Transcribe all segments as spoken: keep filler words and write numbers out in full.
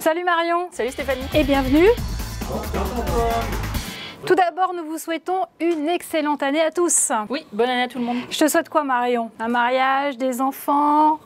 Salut Marion. Salut Stéphanie. Et bienvenue. Tout d'abord, nous vous souhaitons une excellente année à tous. Oui, bonne année à tout le monde. Je te souhaite quoi Marion? Un mariage, des enfants?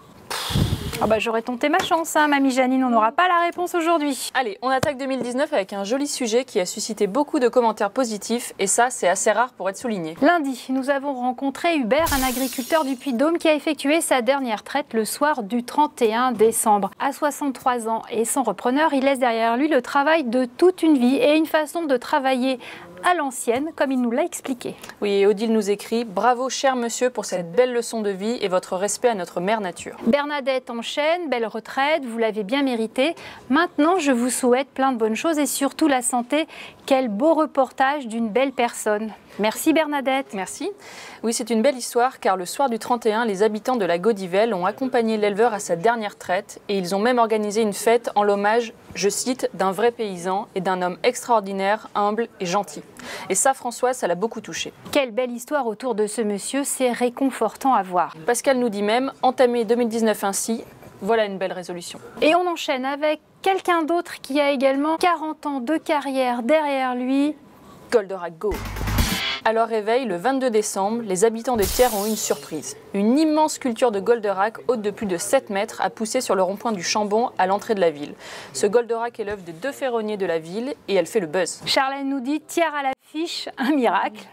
Ah bah j'aurais tenté ma chance, hein, mamie Janine, on n'aura pas la réponse aujourd'hui. Allez, on attaque deux mille dix-neuf avec un joli sujet qui a suscité beaucoup de commentaires positifs et ça, c'est assez rare pour être souligné. Lundi, nous avons rencontré Hubert, un agriculteur du Puy-de-Dôme qui a effectué sa dernière traite le soir du trente et un décembre. À soixante-trois ans et sans repreneur, il laisse derrière lui le travail de toute une vie et une façon de travailler à l'ancienne, comme il nous l'a expliqué. Oui, et Odile nous écrit « Bravo, cher monsieur, pour cette belle leçon de vie et votre respect à notre mère nature. » Bernadette enchaîne, belle retraite, vous l'avez bien mérité. Maintenant, je vous souhaite plein de bonnes choses et surtout la santé. Quel beau reportage d'une belle personne. Merci Bernadette. Merci. Oui, c'est une belle histoire car le soir du trente et un, les habitants de la Gaudivelle ont accompagné l'éleveur à sa dernière traite et ils ont même organisé une fête en l'hommage, je cite, d'un vrai paysan et d'un homme extraordinaire, humble et gentil. Et ça, Françoise, ça l'a beaucoup touché. Quelle belle histoire autour de ce monsieur, c'est réconfortant à voir. Pascal nous dit même, entamer deux mille dix-neuf ainsi, voilà une belle résolution. Et on enchaîne avec quelqu'un d'autre qui a également quarante ans de carrière derrière lui. Goldorak Go. À leur réveil, le vingt-deux décembre, les habitants de Thiers ont eu une surprise. Une immense sculpture de Goldorak, haute de plus de sept mètres, a poussé sur le rond-point du Chambon à l'entrée de la ville. Ce Goldorak est l'œuvre de deux ferronniers de la ville et elle fait le buzz. Charlène nous dit Thiers à l'affiche, un miracle.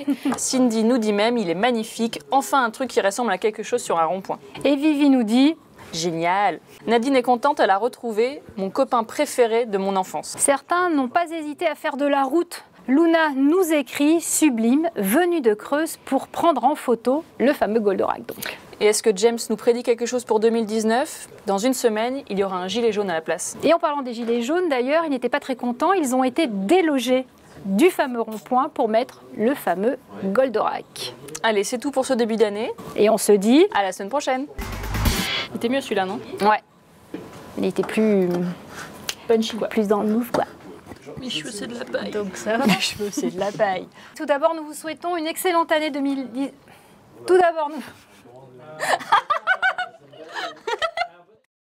Cindy nous dit même il est magnifique, enfin un truc qui ressemble à quelque chose sur un rond-point. Et Vivi nous dit génial. Nadine est contente, elle a retrouvé mon copain préféré de mon enfance. Certains n'ont pas hésité à faire de la route. Luna nous écrit, sublime, venue de Creuse pour prendre en photo le fameux Goldorak donc. Et est-ce que James nous prédit quelque chose pour deux mille dix-neuf? Dans une semaine, il y aura un gilet jaune à la place. Et en parlant des gilets jaunes d'ailleurs, ils n'étaient pas très contents, ils ont été délogés du fameux rond-point pour mettre le fameux Goldorak. Allez, c'est tout pour ce début d'année. Et on se dit à la semaine prochaine. Il était mieux celui-là, non? Ouais. Il était plus... punchy, quoi. Plus dans le move, quoi. Mes cheveux, c'est de la paille. Donc ça, mes cheveux, c'est de la paille. Tout d'abord, nous vous souhaitons une excellente année deux mille dix. Tout d'abord, nous...